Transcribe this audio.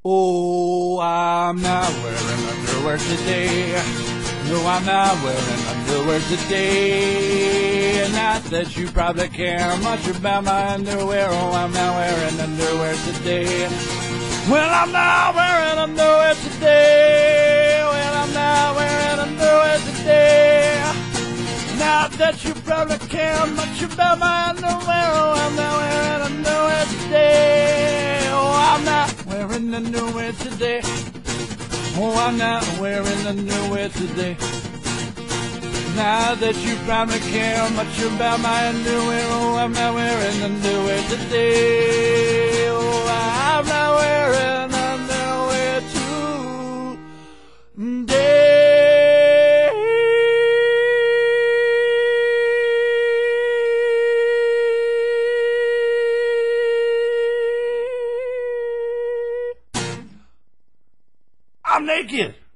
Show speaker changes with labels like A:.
A: Oh, I'm not wearing underwear today. No, I'm not wearing underwear today. Not that you probably care much about my underwear. Oh, I'm not wearing underwear today. Well, I'm not wearing underwear today. Well, I'm not wearing underwear today. Not that you probably care much about my underwear. Oh, I'm not wearing underwear today. Oh, I'm not wearing underwear today. Oh, I'm not wearing underwear today. Now that you probably care much about my underwear. Oh, I'm not wearing underwear today. Oh, I'm not wearing underwear today. I'm naked.